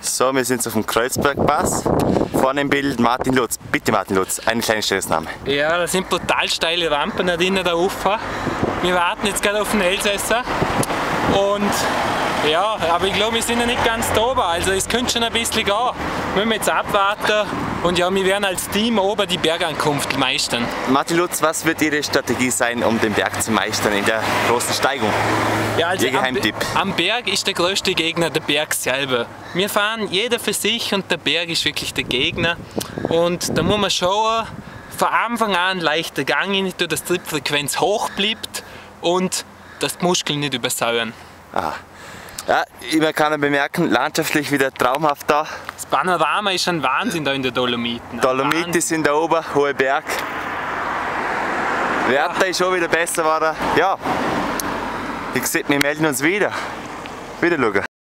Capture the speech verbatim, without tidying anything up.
So, wir sind jetzt auf dem Kreuzbergpass. Vorne im Bild Martin Lutz. Bitte Martin Lutz, eine kleine Stellungsnahme. Ja, das sind brutal steile Rampen da drinnen da rauf. Wir warten jetzt gerade auf den Elsässer. Und ja, aber ich glaube, wir sind ja nicht ganz da oben, also es könnte schon ein bisschen gehen. Müssen wir jetzt abwarten und ja, wir werden als Team oben die Bergankunft meistern. Martin Lutz, was wird Ihre Strategie sein, um den Berg zu meistern in der großen Steigung? Ja, also Ihr Geheimtipp. Am, am Berg ist der größte Gegner der Berg selber. Wir fahren jeder für sich und der Berg ist wirklich der Gegner. Und da muss man schauen, von Anfang an leichter Gang rein, dass die Trittfrequenz hoch bleibt und dass die Muskeln nicht übersäuern. Ah. Ja, man kann bemerken, landschaftlich wieder traumhaft da. Das Panorama ist ein Wahnsinn da in der Dolomiten. Dolomiten sind da oben, hohe Berg. Das Wetter ist schon wieder besser geworden. Ja, wie gesagt, wir melden uns wieder. Wieder schauen.